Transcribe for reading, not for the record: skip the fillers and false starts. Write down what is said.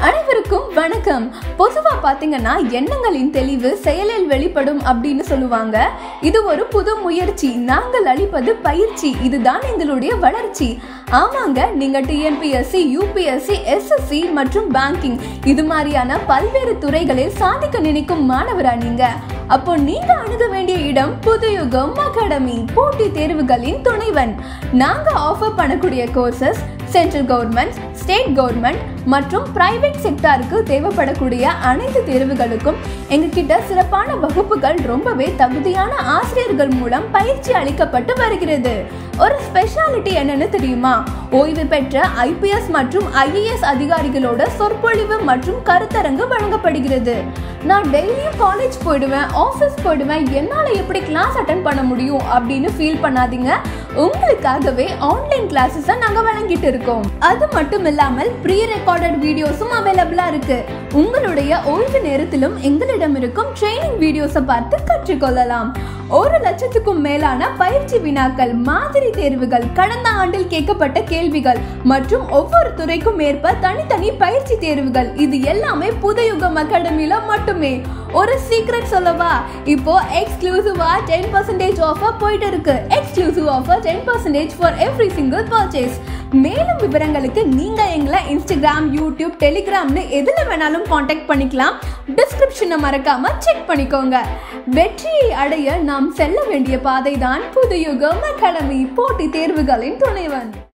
அனைவருக்கும் வணக்கம். பொதுவா பாத்தீங்கன்னா எண்ணங்களின் தெளிவு செயலில் வெளிப்படும் அப்படின்னு சொல்லுவாங்க. இது ஒரு புது முயற்சி, நாங்கள் அளிப்பது பயிற்சி, இதுதான் எங்களுடைய வளர்ச்சி. ஆமாங்க, நீங்க TNPSC, UPSC, SSC மற்றும் பேங்கிங் இது மாதிரியான பல்வேறு துறைகளில் சாதிக்க நினைக்கும் மாணவரா நீங்க? அப்போ நீங்க அணுக வேண்டிய இடம் புதுயுகம் அகாடமி, போட்டி தேர்வுகளின் துணைவன். நாங்க ஆஃபர் பண்ணக்கூடிய courses central government, state government மற்றும் பிரைவேட் செக்டாருக்கு தேவைப்படக்கூடிய அனைத்து தேர்வுகளுக்கும் எங்ககிட்ட சிறப்பான வகுப்புகள், ரொம்பவே தகுதியான ஆசிரியர்கள் மூலம் பயிற்சி அளிக்கப்பட்டு வருகிறது. ஒரு ஸ்பெஷாலிட்டி என்னன்னு தெரியுமா? ஓய்வு பெற்ற IPS மற்றும் IAS அதிகாரிகளோட சொற்பொழிவு மற்றும் கருத்தரங்கு வழங்கப்படுகிறது. நான் டெய்லியும் காலேஜ் போயிடுவேன், ஆஃபீஸ் போயிடுவேன், என்னால் எப்படி கிளாஸ் அட்டென்ட் பண்ண முடியும் அப்படின்னு ஃபீல் பண்ணாதீங்க. உங்களுக்காகவே ஆன்லைன் கிளாஸஸை நாங்கள் வழங்கிட்டு இருக்கோம். அது மட்டும் இல்லாமல் ப்ரீ ரெக்கார்டட் வீடியோஸும் அவைலபிளா இருக்கு. உங்களுடைய ஓய்வு நேரத்திலும் எங்களிடம் இருக்கும் ட்ரைனிங் வீடியோஸை பார்த்து கற்றுக்கொள்ளலாம். 1 லட்சத்துக்கும் மேலான பயிற்சி வினாக்கள், மாதிரி தேர்வுகள், கடந்த ஆண்டில் கேட்கப்பட்ட கேள்விகள் மற்றும் ஒவ்வொரு துறைக்கும் ஏற்ப தனித்தனி பயிற்சி தேர்வுகள், இது எல்லாமே புதுயுகம் அகாடமியில மட்டுமே. ஒரு சீக்ரெட் சொல்லவா? இப்போ எக்ஸ்க்ளூசிவா 10% ஆஃபர் போயிட்டு இருக்கு. Exclusive offer 10% for every single purchase. மேலும் விவரங்களுக்கு நீங்க எங்களை இன்ஸ்டாகிராம், யூடியூப், டெலிகிராம்னு எதுல வேணாலும் காண்டாக்ட் பண்ணிக்கலாம். டிஸ்கிரிப்ஷனை மறக்காம செக் பண்ணிக்கோங்க. வெற்றியை அடைய நாம் செல்ல வேண்டிய பாதைதான் புதுயுகம் அகாடமி, போட்டி தேர்வுகளின் துணைவன்.